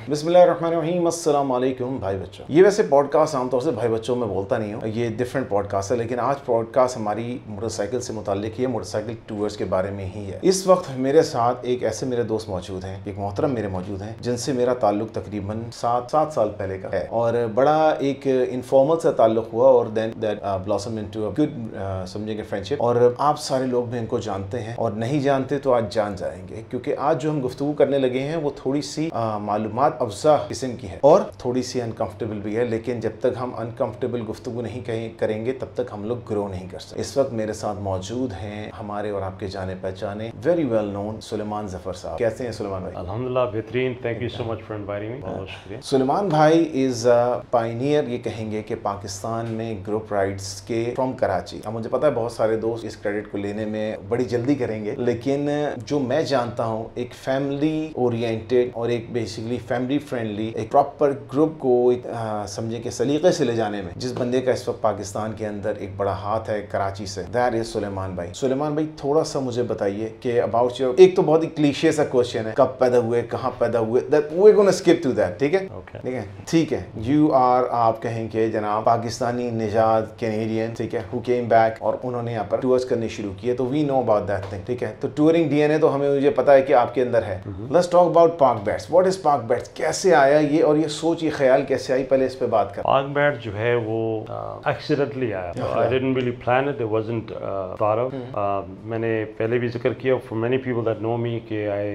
बिस्मिल्लाहिर्रहमानिर्रहीम, अस्सलाम वालेकुम भाई बच्चों। ये वैसे पॉडकास्ट आमतौर से भाई बच्चों में बोलता नहीं हूँ, ये डिफरेंट पॉडकास्ट है, लेकिन आज पॉडकास्ट हमारी मोटरसाइकिल से मुताल्लिक ही है, मोटरसाइकिल टूर्स के बारे में ही है। इस वक्त मेरे साथ एक ऐसे मेरे दोस्त मौजूद हैं, एक मोहतरम मेरे मौजूद हैं, जिनसे मेरा ताल्लुक तकरीबन 7 साल पहले का है और बड़ा एक इनफॉर्मल सा ताल्लुक हुआ और then that blossom into a good समझेंगे फ्रेंडशिप। और आप सारे लोग भी इनको जानते हैं और नहीं जानते तो आज जान जाएंगे, क्योंकि आज जो हम गुफ्तगू करने लगे हैं वो थोड़ी सी मालूमात अफजा किस्म की है और थोड़ी सी अनकंफर्टेबल भी है, लेकिन जब तक हम अनकंफर्टेबल गुफ्तगू नहीं करेंगे तब तक हम लोग ग्रो नहीं कर सकते। इस वक्त मेरे साथ मौजूद हैं हमारे और आपके जाने पहचाने very well known Suleman Zafar साहब। कैसे हैं सुलेमान भाई? अल्हम्दुलिल्लाह बेहतरीन, thank you so much for inviting me. बहुत शुक्रिया। सुलेमान भाई इज पायनियर, ये कहेंगे कि पाकिस्तान में ग्रुप राइड्स के फ्रॉम कराची। अब मुझे पता है बहुत सारे दोस्त इस क्रेडिट को लेने में बड़ी जल्दी करेंगे, लेकिन जो मैं जानता हूँ एक फैमिली ओरिएंटेड और एक बेसिकली फैमिली फ्रेंडली एक प्रॉपर ग्रुप को समझे के सलीके से ले जाने में जिस बंदे का इस वक्त पाकिस्तान के अंदर एक बड़ा हाथ है कराची से, दैट इज सुलेमान भाई। सुलेमान भाई थोड़ा सा मुझे बताइए कि अबाउट योर, एक तो बहुत ही क्लीशे सा क्वेश्चन है, कब पैदा हुए, कहाँ पैदा हुए, that we gonna skip to that, ठीक है? ठीक है। यू आर, आप कहेंगे जनाब पाकिस्तानी निजात कैनेडियन, ठीक है, हु केम बैक और उन्होंने यहाँ पर टूर्स करने शुरू किए, तो we know about that thing, ठीक है? तो टूरिंग डीएनए तो हमें मुझे पता है कि आपके अंदर है। Let's talk about PakBats. What is PakBats? कैसे आया ये, और ये सोच, ये ख्याल कैसे आई? पहले इस पे बात कर। पाक बैट जो है वो एक्सीडेंटली आया। I didn't really plan it, it wasn't thought of. मैंने पहले भी जिक्र किया for many people that know me कि I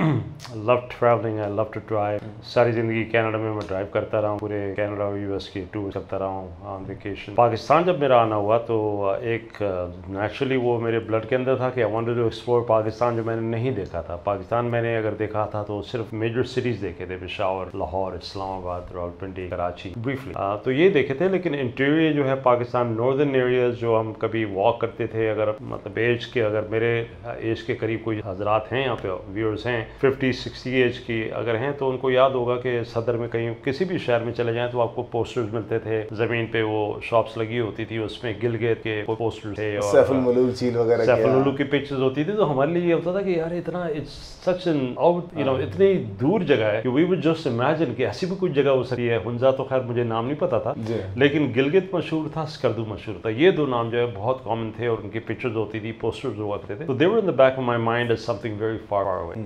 love travelling, I love to drive. सारी जिंदगी कनाडा में मैं ड्राइव करता रहा हूँ, पूरे कनाडा और यूएस की टूर करता रहा हूँ ऑन वेकेशन। पाकिस्तान जब मेरा आना हुआ तो एक नेचुरली वो मेरे ब्लड के अंदर था कि I wanted to explore Pakistan, जो मैंने नहीं देखा था। पाकिस्तान मैंने अगर देखा था तो सिर्फ मेजर सिटीज देखे थे, पेशावर, लाहौर, इस्लामाबाद, रावलपिंडी, कराची, ब्रीफली तो ये देखे थे। लेकिन इंटीरियर जो है पाकिस्तान, नॉर्दर्न एरियाज जो हम कभी वॉक करते थे, अगर मतलब एज के, अगर मेरे एज के करीब कोई हजरात हैं यहाँ पे व्यूअर्स हैं 50-60 एज की अगर हैं, तो उनको याद होगा कि सदर में कहीं किसी भी शहर में चले जाएं तो आपको पोस्टर्स मिलते थे, जमीन पे वो शॉप्स लगी होती थी, उसमें गिलगित के पोस्टर्स थे और सैफुल मलूक झील वगैरह, सैफुल मलूक की पिक्चर्स होती थी। तो हमारे लिए ये होता था कि यार इतना it's such an out, you know, इतनी दूर जगह है कि वी वुड जस्ट इमेजिन कि ऐसी भी कुछ जगह हो सकती है। हुंजा तो खैर मुझे नाम नहीं पता था, लेकिन गिलगित मशहूर था, स्कर्दू मशहूर था। ये दो नाम जो है बहुत कॉमन थे और उनकी पिक्चर्स होती थी, पोस्टर्स हुआ करते थे। तो they were in the back of my mind as something very far away.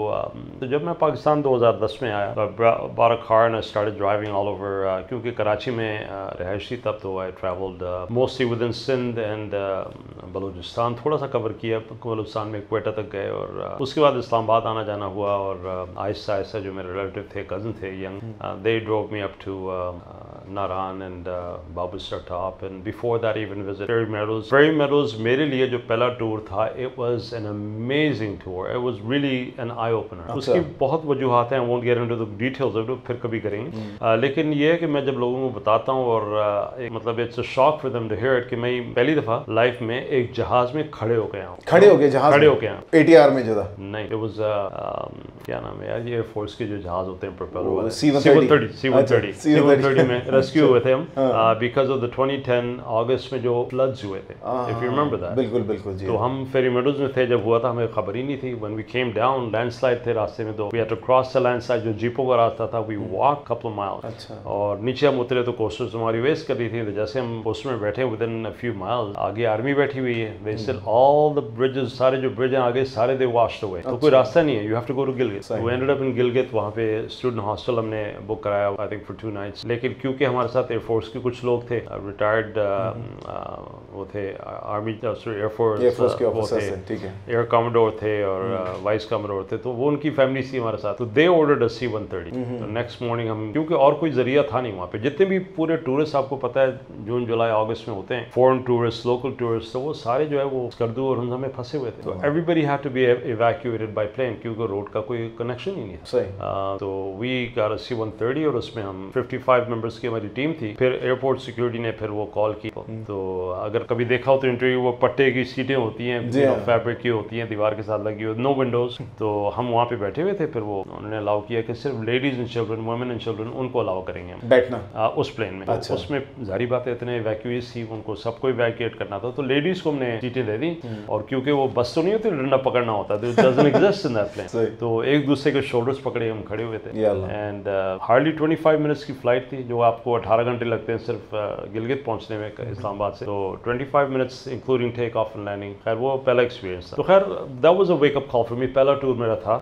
तो जब मैं पाकिस्तान 2010 में आया, bought a car and I started driving all over, क्योंकि कराची में रहायश थी तब, तो I travelled mostly within Sindh and Balochistan, थोड़ा सा कवर किया, बलूचिस्तान में क्वेटा तक गए और उसके बाद इस्लामाबाद आना जाना हुआ। और आहिस्ता आहिस्ता जो मेरे रिलेटिव थे, कज़न थे young, they drove me up to Naran and Babusar top, and before that even visit Fairy Meadows. Fairy Meadows मेरे लिए जो पहला टूर था, it was an amazing tour, it was really an eye opener. उसकी बहुत वजूहात हैं, I won't get into the details of it, फिर कभी करेंगे। लेकिन ये है कि मैं जब लोगों को बताता हूँ और एक मतलब it's a shock for them to hear it कि मैं पहली दफा लाइफ में एक जहाज में खड़े हो गया हूँ। खड़े हो गए जहाज? खड़े हो गया एटीआर में जो था? नहीं, इट वाज क्या नाम है यार, ये एयरफोर्स के जो जहाज होते हैं प्रोपेलर वाले, C-130 में रेस्क्यू हुए थे हम बिकॉज ऑफ द 2010 अगस्त में जो फ्लड्स हुए थे, इफ यू रिमेंबर दैट। बिल्कुल बिल्कुल जी। तो हम फेरी मेडोज में थे जब हुआ था, हमें खबर ही नहीं थी। When we came down, landslide थे रास्ते में, तो we had to cross the landslide, जो जीपों का रास्ता था, वी वॉक कपल माइल्स। अच्छा। और नीचे हम उतरे तो कोस्टर्स हमारी वेस्ट कर रही थी, तो जैसे हम कोस्टर में बैठे within a few miles, आगे आर्मी बैठी हुई है, they said all the bridges, सारे जो ब्रिज हैं आगे सारे दे वॉश्ड अवे, तो कोई रास्ता नहीं है, you have to go to Gilgit. We ended up in Gilgit, वहाँ पे स्टूडेंट हॉस्टल हमने बुक कराया, आई थिंक फॉर 2 नाइट्स। लेकिन क्योंकि हमारे साथ एयरफोर्स के कुछ लोग थे, रिटायर्ड वो थे आर्मी, एयरफोर्स के ऑफिसर्स, ठीक है, एयर कमोडोर थे और वाइस कमोडोर थे, तो वो उनकी फैमिली थी हमारे साथ, तो दे ऑर्डर्ड अ C-130। तो नेक्स्ट मॉर्निंग हम, क्योंकि और कोई जरिया था नहीं वहाँ पे, जितने भी पूरे टूरिस्ट आपको पता है जून जुलाई अगस्त में होते हैं, फॉरेन टूरिस्ट, लोकल टूरिस्ट, तो वो सारे जो है वो स्कर्दू और हुंजा में फंसे हुए थे। तो everybody had to be evacuated by plane, क्योंकि रोड का कोई कनेक्शन ही नहीं है। सही। तो वी गॉट अ C-130 और उसमें हम 55 मेंबर्स की हमारी टीम थी, फिर एयरपोर्ट सिक्योरिटी ने फिर वो कॉल की। तो अगर कभी देखा हो तो इंटरव्यू, वो पट्टे की सीटें होती हैं, फैब्रिक की होती हैं, दीवार के साथ लगी हुई, नो विंडोज। तो हम वहाँ पे बैठे हुए थे, फिर वो उन्होंने अलाउ किया कि सिर्फ ladies and children, women and children, उनको अलाउ करेंगे हम बैठना उस प्लेन में। अच्छा। उसमें जारी बात है इतने इवैक्यूएट थी, उनको सबको इवैक्यूएट करना था, तो लेडीज को हमने सीटें दे दी। और क्योंकि वो बस तो नहीं होती, डंडा पकड़ना होता है, doesn't exist in that plane, तो एक दूसरे के शोल्डर्स पकड़े हम खड़े हुए थे। एंड हार्डली 25 मिनट्स की फ्लाइट थी, जो आपको 18 घंटे लगते हैं सिर्फ गिलगित पहुंचने में इस्लामाबाद से। तो 25 minutes including take off and landing. खैर वो पहला एक्सपीरियंस था। तो खैर that was a wake up call for me, पहला टूर मेरा था।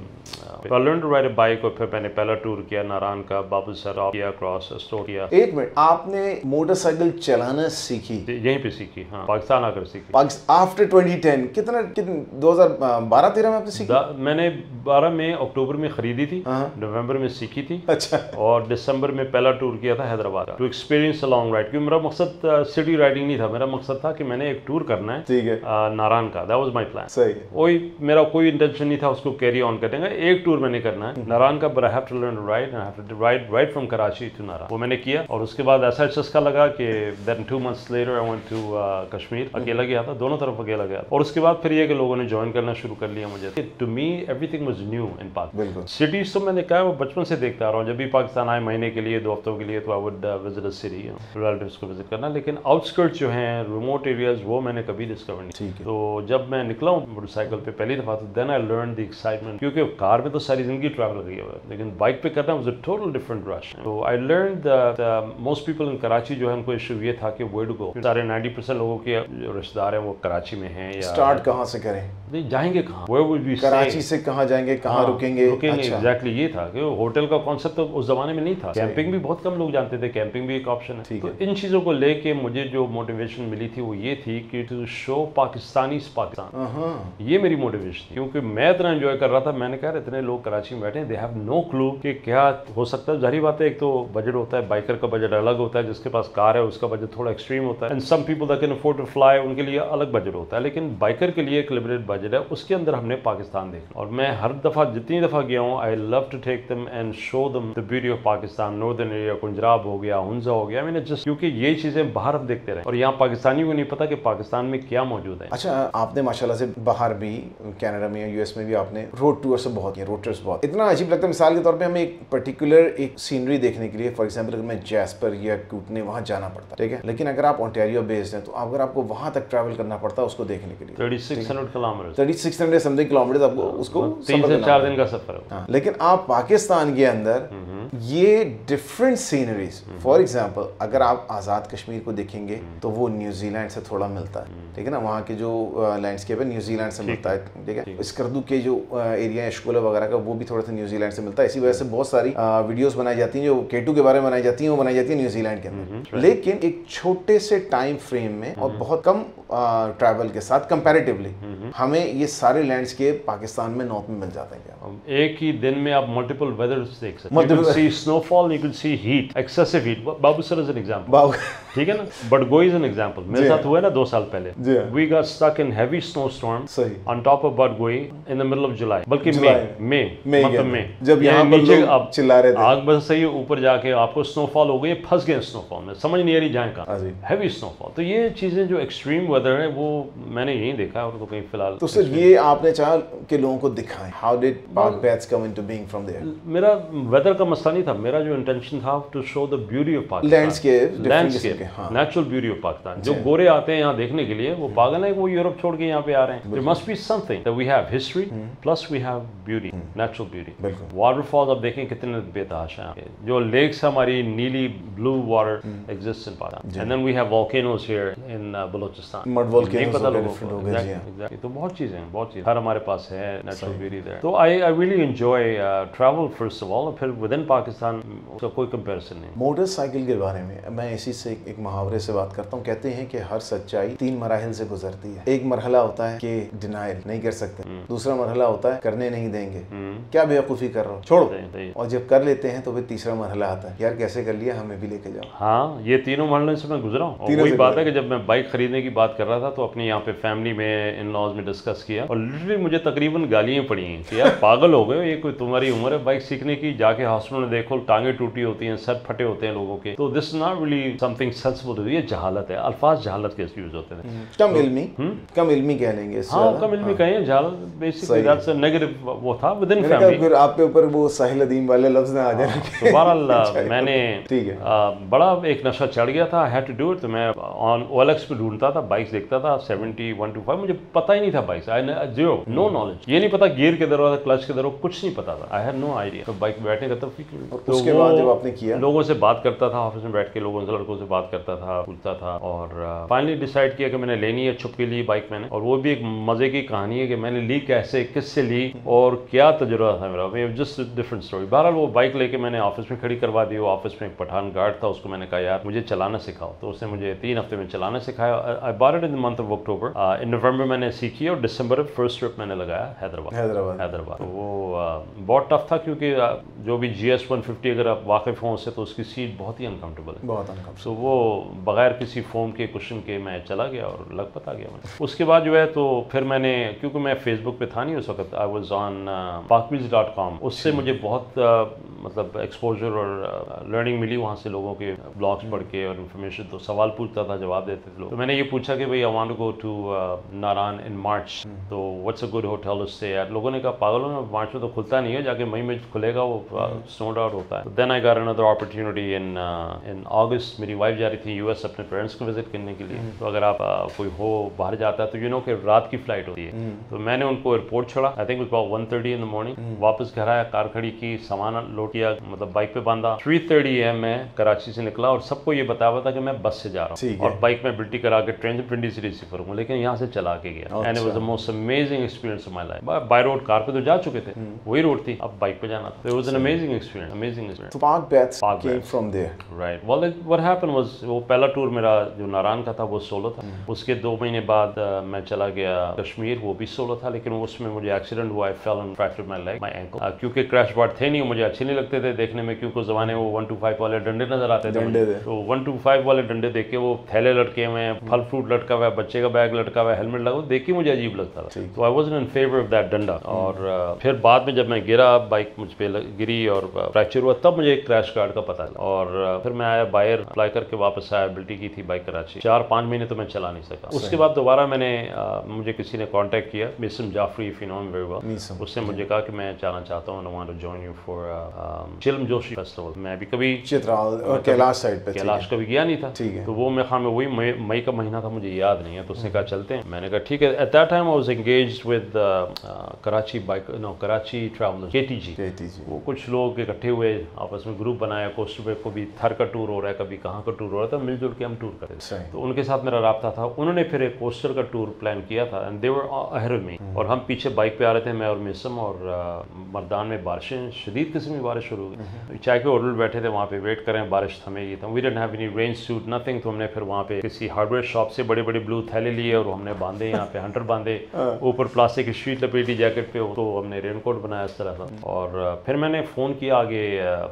I learned to ride a bike, और फिर मैंने पहला टूर किया नारायण का, बाबू सर किया, क्रॉस स्टोर किया। एक मिनट, आपने मोटरसाइकिल चलाना सीखी यहीं पे सीखी? हाँ, पाकिस्तान आकर सीखी। आफ्टर 2010 कितना 2012-13 में आपने सीखी? मैंने 12 में अक्टूबर में खरीदी थी, नवंबर में सीखी थी। अच्छा। और दिसंबर में पहला टूर किया था हैदराबाद का, to experience a long ride. क्योंकि मेरा मकसद सिटी राइडिंग नहीं था, मेरा मकसद था कि मैंने एक टूर करना है, ठीक है, नारायण का। That was my plan. सही। वही मेरा कोई इंटेंशन नहीं था उसको कैरी ऑन करने का, एक टूर मैंने करना है नारायण का, but I have to learn to ride, I have to ride right from Karachi to Naran. वो मैंने किया, और उसके बाद ऐसा चस्का लगा कि then 2 months later I went to Kashmir. अकेला गया था, दोनों तरफ अकेला गया। और उसके बाद फिर ये कि लोगों ने ज्वाइन करना शुरू कर लिया मुझे। To me everything was new in Pakistan. Cities तो मैंने कहा वो बचपन से देखता आ रहा हूँ, जब भी पाकिस्तान आए महीने के लिए, 2 हफ्तों के लिए, तो I would visit a city, relatives को विजिट करना। लेकिन आउटस्कर्ट्स जो हैं, रिमोट एरियाज, वो मैंने कभी डिस्कवर नहीं। तो जब मैं निकला हूँ मोटरसाइकिल पे पहली दफा, तो then I learn the excitement, क्योंकि कार में तो सारी जिंदगी ट्रैवल किया हुआ है, लेकिन बाइक पे करना was a total different rush. तो I learn that most people in Karachi जो है, उनको इशू ये था कि वेयर टू गो। सारे 90% लोगों के जो रिश्तेदार हैं वो कराची में हैं, या स्टार्ट कहाँ से करें, नहीं जाएंगे कहाँ, वेयर वुड वी कराची से कहाँ जाएंगे, कहाँ रुकेंगे। एग्जैक्टली ये था कि होटल का कॉन्सेप्ट तो उस जमाने में नहीं था। कैंपिंग भी बहुत कम लोग जानते थे, कैंपिंग भी एक ऑप्शन है। तो इन चीजों को लेके मुझे जो मोटिवेशन मिली थी वो ये थी कि टू शो पाकिस्तानी पाकिस्तान, ये मेरी मोटिवेशन थी। क्योंकि मैं इतना एंजॉय कर रहा था, मैंने कहा इतने लोग कराची में बैठे, दे हैव नो क्लू कि क्या हो सकता है। जाहिर बात है, एक तो बजट होता है, बाइकर का बजट अलग होता है, जिसके पास कार है उसका बजट थोड़ा एक्सट्रीम होता है, and some people that can afford to fly, उनके लिए अलग बजट होता है। लेकिन बाइकर के लिए एक लिमिटेड बजट है, उसके अंदर हमने पाकिस्तान देखा। और मैं हर दफा जितनी दफा गया हूँ, I love to take them and show them the beauty of Pakistan. Northern area, Khunjerab हो गया, हुंजा हो गया, मैंने जस्ट क्योंकि ये चीजें बाहर अब देखते रहे, और यहाँ पाकिस्तानी को नहीं पता कि पाकिस्तान में क्या मौजूद है। अच्छा, आपने माशाल्लाह से बाहर भी, कनाडा में, यूएस में भी आपने रोड टूर से बहुत किया, रोड टूर्स बहुत। इतना अजीब लगता है, मिसाल के तौर पे हमें एक पर्टिकुलर एक सीनरी देखने के लिए, फॉर एग्जांपल अगर मैं जैस्पर या कूटने वहाँ जाना पड़ता, ठीक है, लेकिन अगर आप ओंटारियो बेस्ड हैं, तो अगर आपको वहाँ तक ट्रैवल करना पड़ता है उसको देखने के लिए 3600 किलोमीटर, 3600 समथिंग किलोमीटर आपको उसको 3 से 4 दिन का सफर है। लेकिन आप पाकिस्तान के अंदर ये डिफरेंट सीनरीज, फॉर एग्जांपल अगर आप आज़ाद कश्मीर को देखेंगे तो वो न्यूजीलैंड से थोड़ा मिलता है, ठीक है ना, वहाँ के जो लैंडस्केप है न्यूजीलैंड से मिलता है, ठीक है। स्कर्दू के जो एरिया है शकोला वगैरह का, वो भी थोड़ा सा न्यूजीलैंड से मिलता है। इसी वजह से बहुत सारी वीडियोस बनाई जाती हैं जो K2 के बारे में बनाई जाती हैं, वो बनाई जाती है न्यूजीलैंड के अंदर। लेकिन एक छोटे से टाइम फ्रेम में और बहुत कम ट्रैवल के साथ कंपैरेटिवली हमें ये सारे लैंडस्केप पाकिस्तान में नॉर्थ में मिल जाते हैं। एक ही दिन में आप मल्टीपल वेदर्स देख सकते हैं, you can see snowfall, you can see heat, excessive heat. Babusar is an example, ठीक है ना, बट गोई इज एन एग्जांपल। मेरे साथ हुआ है ना 2 साल पहले, we got stuck in heavy snowstorm on top of but गोई in the middle of July, बल्कि मई, जब यहाँ नीचे आप चिल्ला रहे थे, आग बस सही ऊपर जाके आपको स्नोफॉल हो गई, फंस गए स्नोफॉल में, समझ नहीं आ रही जाए कहाँ, हैवी स्नोफॉल। तो ये चीजें जो एक्सट्रीम वेदर है वो मैंने यहीं देखा, और तो कहीं फिलहाल। तो सर ये आपने चाहा कि लोगों को दिखाएं, how did PakBats come into being from there? मेरा वेदर का मसला नहीं था, मेरा जो इंटेंशन था to show the beauty of Pakistan, landscape, natural beauty of Pakistan. जो गोरे आते हैं यहाँ देखने के लिए, वो पागल है, वो यूरोप छोड़ के यहाँ पे आ रहे हैं। There must be something that we have history plus we have beauty, natural beauty. Waterfalls आप देखें कितने बेतहाशा हैं, जो लेक्स हमारी नीली blue water exist in Pakistan, and then we have volcanoes here in Balochistan, mud volcanoes पता लोगों को। एग्जैक्टली, तो बहुत चीजें हर हमारे पास है नेचुरल ब्यूटी देयर। तो I really enjoy travel first of all, फिर विद इन पाकिस्तान उसका कोई कंपैरिजन नहीं। मोटरसाइकिल के बारे में मैं इसी से एक मुहावरे से बात करता हूँ, कहते हैं कि हर सच्चाई 3 मराहिल से गुजरती है। एक मरहला होता है कि डिनाइल नहीं कर सकते, दूसरा मरहला होता है करने नहीं देंगे, क्या बेवकूफी कर रहा हो, छोड़ो, और जब कर लेते हैं तो फिर तीसरा मरहला आता है, यार कैसे कर लिया, हमें भी लेके जाओ। हाँ, ये तीनों मरहलों से मैं गुजरा हूँ। वही बात है कि जब मैं बाइक खरीदने की बात कर रहा था तो अपनी यहाँ पे फैमिली में, इन लॉज में डिस्कस किया, और लिटरली मुझे तकरीबन गालियां पड़ी हैं कि यार पागल हो गए, ये कोई तुम्हारी उम्र है बाइक सीखने की, जाके हॉस्पिटल में دیکھو ٹانگیں ٹوٹی ہوتی ہیں, سر پھٹے ہوتے ہیں لوگوں کے, تو this is not really something sensible to. یہ جہالت ہے, الفاظ جہالت کے یوز ہوتے ہیں, کم علمی کہہ لیں گے. ہاں کم علمی کہیں, جہالت بیسکلی دیٹس اے نیگیٹو وہ تھا ود ان فیملی. پھر آپ کے اوپر وہ ساحل ادیم والے لفظ نہ آ جائیں. تو بہرحال میں نے بڑا ایک نشہ چڑھ گیا تھا, I had to do it. تو میں آن OLX پہ ڈھونڈتا تھا, بائکس دیکھتا تھا 70 125, مجھے پتہ ہی نہیں تھا بائکس, زیرو, نو نالج, یہ نہیں پتا گیئر کدھر ہو تھا, کلچ کدھر ہو, کچھ نہیں پتا تھا. I had no idea. تو بائک بیٹھنے کا تب فکر. اس کے بعد جب آپ نے کیا, لوگوں سے بات کرتا تھا, آفس میں بیٹھ کے لوگوں سے, لڑکوں سے بات کرتا تھا, پوچھتا تھا, اور فائنلی ڈیسائیڈ کیا کہ میں نے لینی ہے, چھپ کے لی بائک میں نے. اور وہ بھی ایک مزے کی کہانی ہے کہ میں نے لی کیسے, کس سے لی, اور کیا تجربہ تھا میرا, جسٹ ڈفرنٹ اسٹوری. بہرحال وہ بائک لے کے میں نے آفس میں کھڑی کروا دی. وہ آفس میں ایک پٹھان گارڈ تھا, اس کو میں نے کہا یار مجھے چلانا سکھاؤ. تو اس نے مجھے 3 ہفتے میں چلانا سکھایا. I bought it in the month of October. In November میں نے سیکھی, اور دسمبر فرسٹ ٹرپ میں نے لگایا حیدرآباد. تو وہ بہت ٹف تھا, کیونکہ جو بھی GS 150 اگر آپ واقف ہوں اس سے, تو اس کی سیٹ بہت ہی انکمفرٹیبل ہے, بہت انکمفرٹیبل. تو وہ بغیر کسی فوم کے, کشن کے میں چلا گیا اور لگ پتا گیا میں. اس کے بعد جو ہے تو پھر میں نے, کیونکہ میں فیس بک پہ تھا نہیں اس وقت, I was on parkwheels.com. اس سے مجھے بہت مطلب ایکسپوجر اور لرننگ ملی وہاں سے, لوگوں کے بلاگس پڑھ کے اور انفارمیشن. تو سوال پوچھتا تھا, جواب دیتے تھے لوگ. تو میں نے یہ پوچھا کہ بھائی I want to go to Naran in March, تو what's a good hotel to stay at. لوگوں نے کہا پاگل ہو, مارچ میں تو کھلتا نہیں ہے, جا کے مئی میں کھلے گا, وہ سنوڈ آؤٹ ہوتا ہے. Then I got another opportunity in August. میری وائف جا رہی تھی US اپنے پیرنٹس کو وزٹ کرنے کے لیے. تو اگر آپ کوئی ہو باہر جاتا ہے تو you know کہ رات کی فلائٹ ہوتی ہے. تو میں نے ان کو ایئرپورٹ چھوڑا, I think it was about 1:30 in the morning. واپس گھر آیا, کار کھڑی کی, سامان لوڈ کیا, مطلب بائک پہ باندھا. 3:30 AM میں کراچی سے نکلا, اور سب کو یہ بتایا ہوا تھا کہ میں بس سے جا رہا ہوں, اور بائک میں بلٹی کرا کے ٹرین سے پنڈی سٹی سے فروں, لیکن یہاں سے چلا کے گیا. And it was the most amazing experience of my life. By road car پہ تو جا چکے تھے, وہی روڈ تھی, اب بائک پہ جانا تھا. It was an amazing experience. So Park Baths came from there. Right. Well, what happened was, وہ پہلا ٹور میرا جو ناران کا تھا وہ سولو تھا. اس کے 2 مہینے بعد میں چلا گیا کشمیر, وہ بھی سولو تھا, لیکن اس میں مجھے ایکسیڈنٹ ہوا. I fell and fractured my leg, my ankle. کیونکہ کریش بارڈ تھے نہیں, مجھے اچھے نہیں لگتے تھے دیکھنے میں, کیونکہ اس زمانے میں وہ 125 والے ڈنڈے نظر آتے تھے. تو 125 والے ڈنڈے دیکھ کے, وہ تھیلے لٹکے ہوئے ہیں, پھل فروٹ لٹکا ہوا ہے, بچے کا بیگ لٹکا ہوا ہے, ہیلمٹ لگا, دیکھ کے مجھے عجیب لگتا تھا. تو I wasn't in favor of that ڈنڈا. اور پھر بعد میں جب میں گرا, بائک مجھ پہ گری اور فریکچر ہوا, تب مجھے کریش کارڈ کا پتہ لگا. اور پھر میں آیا باہر, اپلائی کر کے واپس آیا, ابلٹی کی تھی بائک کراچی. 4-5 مہینے تو میں چلا نہیں سکا. اس کے بعد دوبارہ میں نے, مجھے کسی نے کانٹیکٹ کیا, Maisam Jafri, if you know him very well. اس نے مجھے کہا کہ میں جانا چاہتا ہوں, I want to join you for چلم جوشی فیسٹیول. میں بھی کبھی کیلاش سائڈ پہ, کیلاش کبھی گیا نہیں تھا. تو وہ میرے خیال میں وہی مئی کا مہینہ تھا, مجھے یاد نہیں ہے. تو اس نے کہا چلتے ہیں. میں نے کہا ٹھیک ہے. At that time I was engaged with Karachi Travellers, KTG. وہ کچھ لوگ اکٹھے ہوئے, آپس میں گروپ بنایا, کوسٹر پہ کو بھی تھر کا ٹور ہو رہا ہے, کبھی کہاں کا ٹور ہو رہا تھا, مل جل کے ہم ٹور کرتے تھے. تو ان کے ساتھ میرا رابطہ تھا. انہوں نے پھر ایک کوسٹر کا ٹور پلان کیا تھا, and they were ahead of me. اور ہم پیچھے بائک پہ آ رہے تھے, میں اور میسم, اور مردان میں بارشیں, شدید قسم کی بارش شروع ہو گئی. چائے کے ہوٹل بیٹھے تھے وہاں پہ, ویٹ کریں بارش تھمے گی. We didn't have any rain suit, nothing. تو ہم نے پھر وہاں پہ کسی ہارڈ ویئر شاپ سے بڑے بڑے بلو تھیلے لیے, اور ہم نے باندھے, یہاں پہ ہنٹر باندھے, اوپر پلاسٹک کی شیٹ لپیٹی جیکٹ پہ, تو ہم نے رین کوٹ بنایا اس طرح تھا. اور پھر میں نے فون کیا آگے,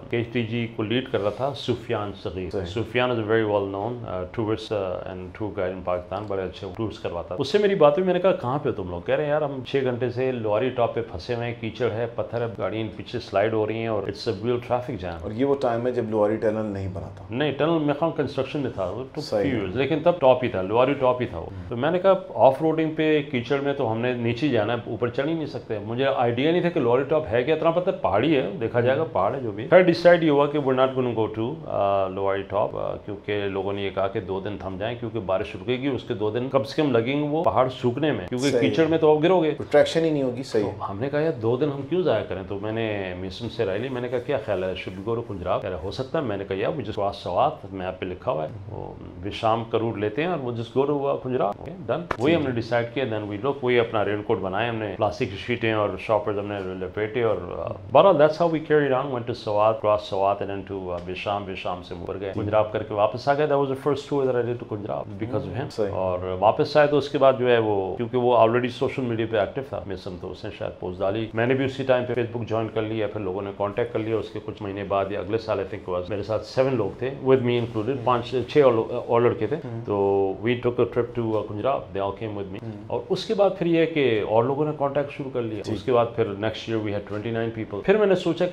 KTG کو لیڈ کر رہا تھا Sufyan Saghir. Sufyan is very well known tourist and tour guide in Pakistan, بڑے اچھے ٹورس کرواتا. اس سے میری بات ہوئی, میں نے کہا کہاں پہ تم لوگ؟ کہہ رہے ہیں یار ہم 6 گھنٹے سے لواری ٹاپ پہ پھنسے ہوئے ہیں, کیچڑ ہے, پتھر ہے, گاڑیاں پیچھے سلائڈ ہو رہی ہیں, اور it's a real traffic jam. اور یہ وہ ٹائم ہے جب لواری ٹنل نہیں بنا تھا. نہیں, ٹنل میرے خیال کنسٹرکشن میں تھا, لیکن تب ٹاپ ہی تھا, لواری ٹاپ ہی تھا وہ. تو میں نے کہا آف روڈنگ پہ کیچڑ میں تو ہم نے نیچے جانا ہے, اوپر چڑھ ہی نہیں سکتے. مجھے آئیڈیا نہیں تھا کہ لواری ٹاپ ہے کیا, اتنا پتہ پہاڑی ہے, دیکھا جائے گا پہاڑ ہے جو بھی. پھر ڈیسائیڈ یہ ہوا کہ we're not going to go to Lowari top, کیونکہ لوگوں نے یہ کہا کہ 2 دن تھم جائیں, کیونکہ بارش رکے گی, اس کے 2 دن کم سے کم لگیں گے وہ پہاڑ سوکھنے میں, کیونکہ کیچڑ میں تو آپ گرو گے, ٹریکشن ہی نہیں ہوگی. صحیح. ہم نے کہا یار 2 دن ہم کیوں ضائع کریں. تو میں نے میسم سے رائے لی, میں نے کہا کیا خیال ہے, should we go to کنجراب؟ کہہ رہا ہو سکتا ہے. میں نے کہا یار مجھے cross سوات میپ پہ لکھا ہوا ہے, وہ وشام کا روٹ لیتے ہیں, اور وہ just go to Khunjerab. Done. وہی ہم نے ڈیسائیڈ کیا. دین وی لک, وہی اپنا رین کوٹ بنائے ہم نے, پلاسٹک کی شیٹیں اور شاپرز ہم نے لپیٹے, اور بہرحال that's how we carried on, went to Swat, cross Swat and then to وشام, وشام سے اوپر گئے, کنجراب کر کے واپس آ گئے. That was the first tour that I did to کنجراب because of him. اور واپس آئے تو اس کے بعد جو ہے وہ, کیونکہ وہ آلریڈی سوشل میڈیا پہ ایکٹیو تھا میسم, تو اس نے شاید پوسٹ ڈالی. میں نے بھی اسی ٹائم پہ فیس بک جوائن کر لیا, پھر لوگوں نے کانٹیکٹ کر لیا. اس کے کچھ مہینے بعد یا اگلے سال I think was, میرے ساتھ 7 لوگ تھے with me included, 5-6 اور لڑکے تھے. تو we took a trip to کنجراب, they all came with me. اور اس کے بعد پھر یہ کہ اور لوگوں نے کانٹیکٹ شروع کر لیا. اس کے بعد پھر next year we had 29 people. پھر میں نے سوچا کہ ایک نام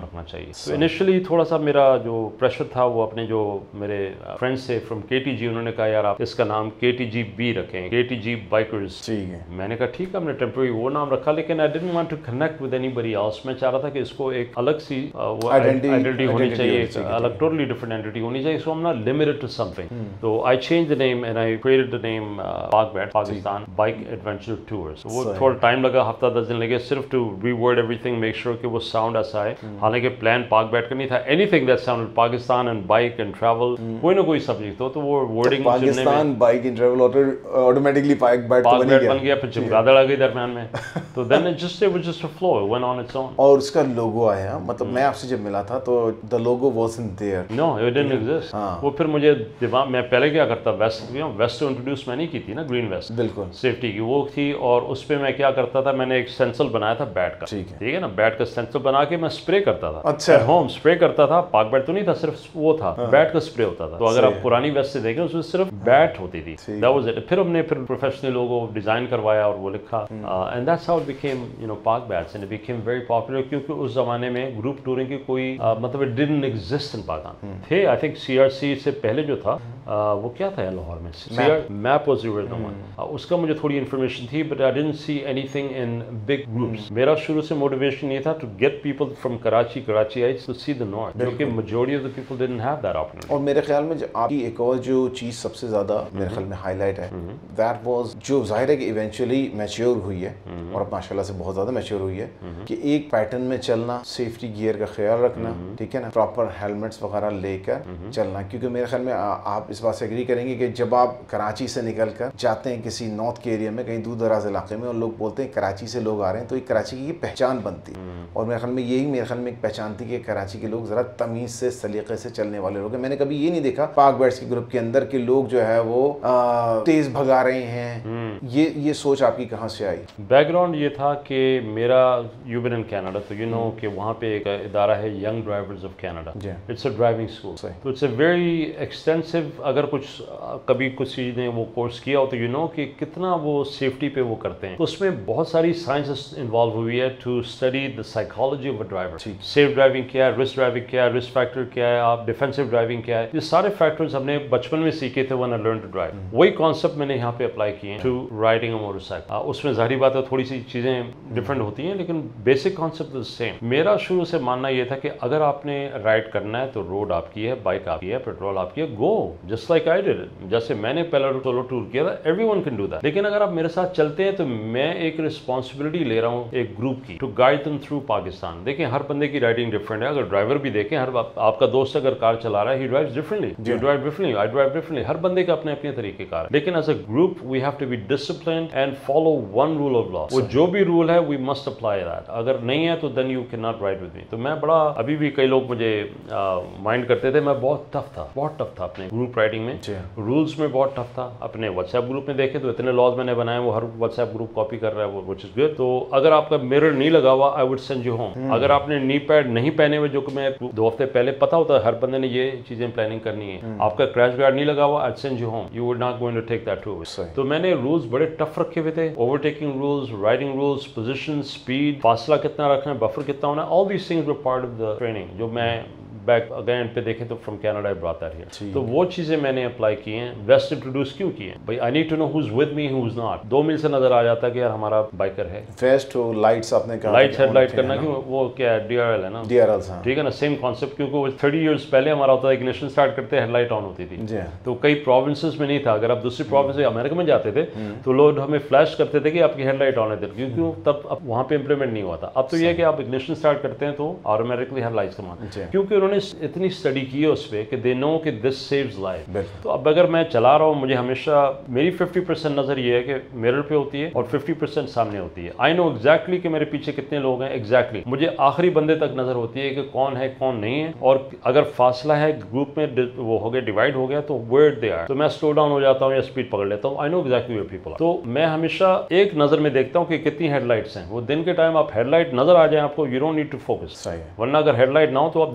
रखना चाहिए। तो इनिशियली थोड़ा सा मेरा जो प्रेशर था वो अपने जो मेरे फ्रेंड्स थे फ्रॉम KTG, उन्होंने कहा यार आप इसका नाम KTGB रखें, KTG बाइकर्स। ठीक है, मैंने कहा ठीक है, हमने टेम्परेरी वो नाम रखा, लेकिन I didn't want to connect with anybody else. मैं चाह रहा था कि इसको एक अलग सी आइडेंटिटी होनी चाहिए, अलग टोटली डिफरेंट आइडेंटिटी होनी चाहिए, so I am not limited to something. तो I change the name and I created the name PakBat, Pakistan bike adventure tours. वो थोड़ा टाइम लगा, हफ्ता 10 दिन लगे सिर्फ to reword everything, make sure कि वो साउंड ऐसा है। हालांकि प्लान पाकबैट का नहीं था, anything that sounded Pakistan and bike and travel, कोई ना कोई सब्जेक्ट हो तो वो wording Pakistan bike and travel automatically PakBat बन गया, फिर चमगादड़ आ गई दरमियान में। तो then it was just a flow, it went on its own. और उसका लोगो आया, मतलब मैं आपसे जब मिला था तो the logo wasn't there, no it didn't exist. वो फिर मुझे दिमाग, मैं पहले क्या करता, वेस्ट इंट्रोड्यूस मैंने की थी ना, ग्रीन वेस्ट, बिल्कुल सेफ्टी की वो थी, और उस पे मैं क्या करता था, मैंने एक स्टेंसिल बनाया था बैट का, ठीक है ना, बैट का स्टेंसिल बना के मैं स्प्रे करता था। अच्छा, होम स्प्रे करता था, पाकबैट तो नहीं था, सिर्फ वो था, बैट का स्प्रे होता था। तो अगर आप पुरानी वेस्ट से देखें उसमें सिर्फ बैट होती थी, दैट वाज इट। फिर हमने प्रोफेशनल लोगो डिजाइन करवाया और वो लिखा, and that's how it became you know PakBats, and it became very popular, क्योंकि उस जमाने में ग्रुप टूरिंग की कोई मतलब it didn't exist in Pakistan थे। आई थिंक CRC से पहले जो था वो क्या था लाहौर में, मैप वाज द वन, उसका मुझे थोड़ी इन्फॉर्मेशन थी, but I didn't see anything in big groups. मेरा शुरू से मोटिवेशन ये था to get people from Karachi to see the north, क्योंकि majority of the people didn't have that opportunity. और मेरे ख्याल में आपकी एक और जो चीज सबसे ज्यादा मेरे ख्याल में हाईलाइट है, दैट वाज जो जाहिर है कि इवेंचुअली मैच्योर हुई है, और अब माशाल्लाह से बहुत ज्यादा मैच्योर हुई है, कि एक पैटर्न में चलना, सेफ्टी गियर का ख्याल रखना, ठीक है ना, प्रॉपर हेलमेट्स वगैरह लेकर चलना। क्योंकि मेरे ख्याल में आप इस बात से एग्री करेंगे कि जब आप कराची से निकलकर जाते हैं किसी नॉर्थ के एरिया में, कहीं दूर दराज इलाके में, और लोग बोलते हैं कराची से लोग आ रहे हैं, तो एक कराची की पहचान बनती है। और मेरे ख्याल में यही मेरे ख्याल में एक पहचान थी कि कराची के लोग जरा तमीज से, सलीके से चलने वाले लोग हैं। मैंने कभी ये नहीं देखा पाकबैट्स के ग्रुप के अंदर के लोग जो है वो तेज भगा रहे हैं। ये सोच आपकी कहाँ से आई? बैकग्राउंड ये था कि मेरा यू बीन इन कनाडा, तो यू नो कि वहाँ पे एक इदारा है Young Drivers of Canada, it's a driving school, तो इट्स अ वेरी एक्सटेंसिव, अगर कुछ कभी कुछ चीज़ ने वो कोर्स किया हो तो यू नो कि कितना वो सेफ्टी पे वो करते हैं। तो उसमें बहुत सारी साइंस इन्वॉल्व हुई है to study the psychology of a driver. Safe driving क्या है, रिस्क ड्राइविंग क्या है, रिस्क फैक्टर क्या है, आप डिफेंसिव ड्राइविंग क्या है, ये सारे फैक्टर्स हमने बचपन में सीखे थे when I learn to drive. वही कॉन्सेप्ट मैंने यहाँ पे अप्लाई किए टू राइडिंग अ मोटरसाइकिल। उसमें जाहिर बात है थोड़ी सी चीज़ें डिफरेंट होती हैं, लेकिन बेसिक कॉन्सेप्ट इज सेम। मेरा शुरू से मानना यह था कि अगर आपने राइड करना है तो रोड आपकी है, बाइक आपकी है, पेट्रोल आपकी है, go just like I did. जैसे मैंने पहला सोलो टूर किया था, एवरीवन कैन डू दैट। लेकिन अगर आप मेरे साथ चलते हैं तो मैं एक रिस्पॉन्सिबिलिटी ले रहा हूँ एक ग्रुप की, to guide them through Pakistan. देखें हर बंदे की राइडिंग डिफरेंट है, अगर ड्राइवर भी देखें, हर आपका दोस्त अगर कार चला रहा है, he drives differently, you drive differently, I drive differently, हर बंदे का अपने अपने तरीके कार। लेकिन as a group we have to be disciplined and follow one rule of law. वो जो भी रूल है वी मस्ट अप्लाई दैट। अगर नहीं है तो then you cannot ride with me. तो मैं बड़ा, अभी भी कई लोग मुझे माइंड करते थे, मैं बहुत टफ था अपने ग्रुप राइडिंग में, रूल्स में बहुत टफ था। अपने व्हाट्सएप ग्रुप में देखे तो इतने लॉज मैंने बनाए, वो हर व्हाट्सएप ग्रुप कॉपी कर रहा है, वो व्हिच इज गुड। तो अगर आपका मिरर नहीं लगा हुआ, I would send you home. अगर आपने नी पैड नहीं पहने हुए, जो कि मैं 2 हफ्ते पहले पता होता है हर बंदे ने ये चीजें प्लानिंग करनी है, आपका क्रैश गार्ड नहीं लगा हुआ, I send you home, you would not going to take that to. तो मैंने रूल्स बड़े टफ रखे हुए थे, overtaking rules, riding rules, position, speed, फासला कितना रखना है, बफर कितना होना है, all these things were part of the training. जो मैं बैक अगेन पे देखें तो from Canada I brought that here. तो वो चीजें मैंने अप्लाई की हैं। वेस्ट इंट्रोड्यूस क्यों की हैं भाई? I need to know who is with me, who is not. 2 mile से नजर आ जाता है कि यार हमारा बाइकर है। वेस्ट हो, लाइट्स आपने कहा, लाइट्स हेडलाइट करना, क्यों वो क्या है, DRL है ना, DRL, ठीक है ना, सेम कॉन्सेप्ट। क्योंकि वो 30 इयर्स पहले हमारा होता था, इग्निशन स्टार्ट करते हेडलाइट ऑन होती थी। तो कई प्रोविंसेस में नहीं था। अगर आप दूसरी प्रोविंस अमेरिका में जाते थे तो लोग हमें फ्लैश करते थे कि आपकी हेडलाइट ऑन है, क्योंकि तब वहाँ पे इंप्लीमेंट नहीं हुआ था। अब तो ये है कि आप इग्निशन स्टार्ट करते हैं तो ऑटोमेटिकली हेडलाइट्स कमा, क्योंकि उन्होंने इतनी स्टडी की है उस पे कि दे नो कि दिस सेव्स लाइफ। तो अब अगर मैं चला रहा हूँ, मुझे हमेशा मेरी 50% नजर ये है कि मिरर पे होती है और 50% सामने होती है। आई नो एग्जैक्टली कि मेरे पीछे कितने लोग हैं, एग्जैक्टली मुझे आखिरी बंदे तक नजर होती है कि कौन है कौन नहीं है। और अगर फासला है ग्रुप में वो हो गया, डिवाइड हो गया, तो वेयर दे आर, तो मैं स्लो डाउन हो जाता हूँ या स्पीड पकड़ लेता हूँ। I know exactly where people are. तो मैं हमेशा एक नजर में देखता हूँ कि कितनी हेडलाइट्स हैं। वो दिन के टाइम आप हेडलाइट नजर आ जाए आपको, you don't need to focus, वरना अगर हेडलाइट ना हो तो आप देखते रहोगे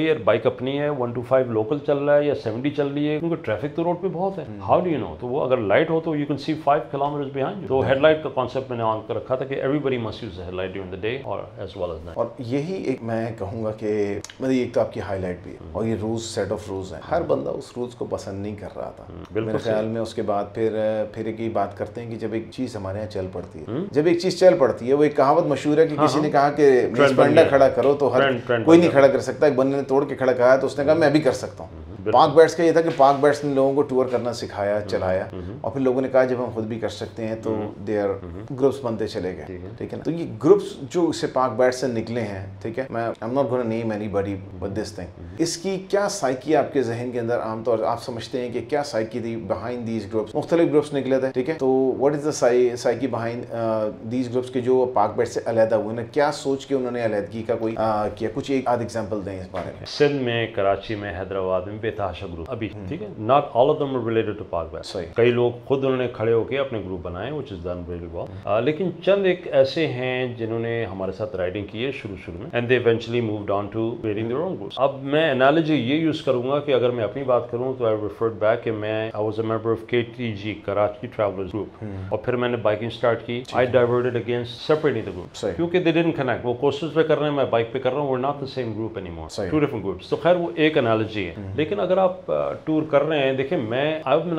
भाई यार बाइक अपनी है, 125 लोकल चल रहा है या 70 चल रही है, क्योंकि ट्रैफिक तो रोड पे बहुत है, हाउ डू यू नो? तो वो अगर लाइट हो तो you can see 5 kilometres behind. तो हेडलाइट का कॉन्सेप्ट मैंने ऑन कर रखा था कि everybody must use the headlight during the day और एज वेल एज नाइट। और यही एक मैं कहूँगा कि मतलब एक तो आपकी हाईलाइट भी है और ये रूल्स, सेट ऑफ रूल्स हैं, हर बंदा उस रूल्स को पसंद नहीं कर रहा था मेरे ख्याल में। उसके बाद फिर एक ही बात करते हैं कि जब एक चीज हमारे यहाँ चल पड़ती है, जब एक चीज चल पड़ती है, वो एक कहावत मशहूर है कि किसी ने कहा कि मेज पर अंडा खड़ा करो तो हर कोई नहीं खड़ा कर सकता, एक बंदे ने तोड़ के खड़ा कहा तो उसने कहा मैं भी कर सकता हूँ। पाक बैट्स का ये था कि पाक बैट्स ने लोगों को टूर करना सिखाया, चलाया, और फिर लोगों ने कहा जब हम खुद भी कर सकते हैं तो देयर ग्रुप्स बनते चले गए, ठीक है ना। तो ये ग्रुप्स जो इससे पाक बैट्स से निकले हैं, ठीक है, मैं I am not gonna name anybody with this thing, इसकी क्या साइकी आपके जहन के अंदर आमतौर आप समझते हैं कि क्या साइकी थी बिहाइंड दीज ग्रुप्स? मुख्तलिफ ग्रुप्स निकले थे, ठीक है, तो what is the psyche behind these groups के जो पाक बैट से अलहदा हुए ना, क्या सोच के उन्होंने अलहदगी का कोई किया? कुछ एक आध एग्जांपल दें इस बारे में। सिंध में, कराची में, हैदराबाद में बेतहाशा ग्रुप अभी, ठीक है, not all of them are related to Pak bat. कई लोग खुद उन्होंने खड़े होकर अपने ग्रुप बनाए, which is done very well, लेकिन चंद एक ऐसे हैं जिन्होंने हमारे साथ राइडिंग की है शुरू में, and they eventually moved on to creating their own groups. अब मैं एनालॉजी ये यूज करूंगा कि अगर मैं अपनी बात करूं तो आई रिफर्ड बैक कि मैं I was a member of KTG, Karachi travellers group, और फिर मैंने बाइकिंग स्टार्ट की। I diverted against separating the group क्योंकि दे डिडंट कनेक्ट। वो कोस्टर्स पे कर रहे हैं, मैं बाइक पे कर रहा हूं, we are not the same group anymore, two different groups. तो खैर वो एक एनालॉजी है, लेकिन अगर आप टूर कर रहे हैं, देखिए मैं आई एम एन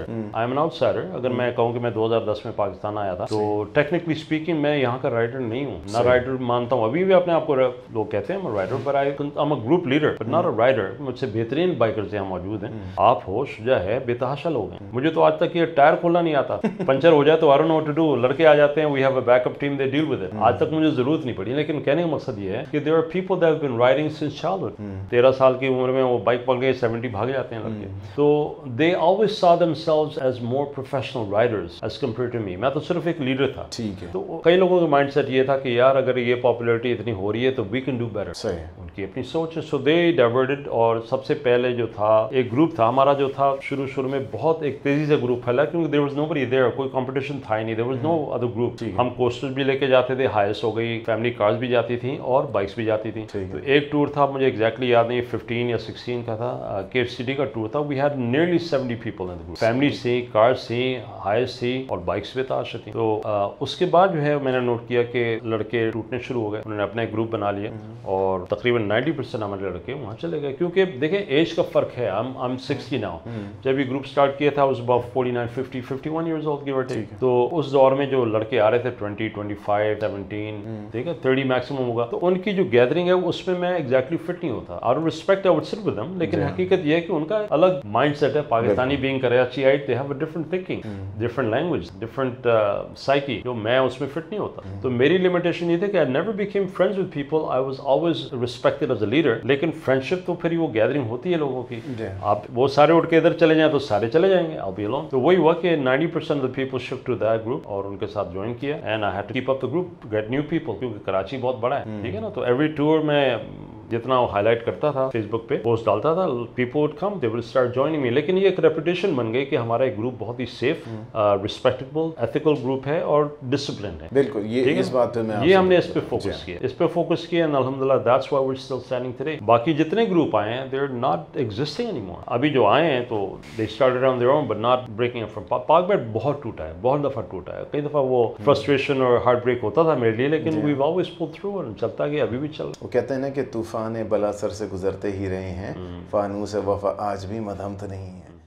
आउटसाइडर। अगर मैं कहूं कि मैं 2010 में पाकिस्तान आया था, तो टेक्निकली स्पीकिंग मैं यहाँ का राइडर नहीं हूँ, ना राइडर मानता हूँ। अभी भी अपने आप को लोग कहते हैं मैं राइडर, पर I am a group leader but not a rider. मुझसे बेहतरीन बाइकर्स यहाँ मौजूद हैं, आप हो, शुजा है, बेतहाशा लोग हैं। मुझे तो आज तक ये टायर खोलना नहीं आता, पंचर हो जाए तो I don't know what to do, लड़के आ जाते हैं, we have a backup team, they deal with it. आज तक मुझे जरूरत नहीं पड़ी, लेकिन कहने का मकसद ये है कि there are people that have been riding since childhood. 13 साल की उम्र में वो बाइक पकड़ के 70 भाग जाते हैं लड़के। तो they always saw themselves as more professional riders as compared to me। मैं तो सिर्फ एक लीडर था, ठीक है। तो कई लोगों का माइंडसेट ये था कि यार अगर ये पॉपुलैरिटी इतनी हो रही है तो we can do better। सही, उनकी अपनी सोच है। सो they diverted। और सबसे पहले जो था एक ग्रुप था हमारा, जो था शुरू में बहुत एक तेजी से ग्रुप फैला, क्योंकि there was nobody there, कोई कंपटीशन था ही नहीं, there was no other group। हम कोस्टर्स भी लेके जाते थे, हाईएस्ट हो गई, फैमिली कार्स भी जाती थी और बाइक्स भी जाती थी। तो एक टूर था, मुझे एग्जैक्टली याद नहीं, 15 या 16 का था, KFCD का टूर था। we had nearly 70 people in the group, families थी, कार्स थी, हाइस थी और बाइक्स पे ताश थी। तो उसके बाद जो है मैंने नोट किया कि लड़के टूटने शुरू हो गए, उन्होंने अपना एक ग्रुप बना लिया और तकरीबन 90% हमारे लड़के वहाँ चले गए, क्योंकि देखें एज का फर्क है। आई एम 60 नाउ, जब ये ग्रुप स्टार्ट किया था उस अबाउट 49, 50, 51 इयर्स ओल्ड गिव और टेक। तो उस दौर में जो लड़के आ रहे थे 20, 25, 17, ठीक है, 30 मैक्सिमम होगा, तो उनकी जो गैदरिंग है उसमें मैं एग्जैक्टली फिट नहीं होता। Out of respect I would sit with them, लेकिन हकीकत ये है कि उनका अलग माइंडसेट है। Pakistani being Karachiite, they have a different thinking, different language, different psyche, जो मैं उसमें फिट नहीं होता। तो मेरी लिमिटेशन ये थी कि I never became friends with people, I was always respected as a leader. लेकिन फ्रेंडशिप तो फिर वो गैदरिंग होती है लोगों की, आप वो सारे उठ के इधर चले जाएं तो सारे चले जाएंगे, I'll be alone। तो वही हुआ कि 90% of the people shift to that group और उनके साथ ज्वाइन किया, and I had to keep up the group, get new people, क्योंकि कराची बहुत बड़ा है, ठीक है ना। तो एवरी टूर में जितना हाईलाइट करता था, फेसबुक पे पोस्ट डालता था, people would come, they will start joining me. लेकिन ये एक रेपुटेशन बन गई कि हमारा एक ग्रुप बहुत ही सेफ, रिस्पेक्टेबल, एथिकल ग्रुप है और डिसिप्लिन है। बिल्कुल, ये इस बात पे मैं ये हमने इस पे फोकस किया, इस पे फोकस किया, एंड अल्हम्दुलिल्लाह that's why we are still standing today. बाकी जितने ग्रुप आए हैं, they are not existing anymore. अभी जो आए हैं तो they started on their own but not breaking up from. Pak bat बहुत टूटा है, बहुत दफा टूटा है, कई दफा वो फ्रस्ट्रेशन और हार्ट ब्रेक होता था मेरे लिए, लेकिन वी ऑलवेज पुल थ्रू और चलता गया, अभी भी चल। वो कहते हैं ना कि तूफान बला सर से गुजरते ही रहे हैं, फानूस वफा आज भी मदहम तो नहीं है।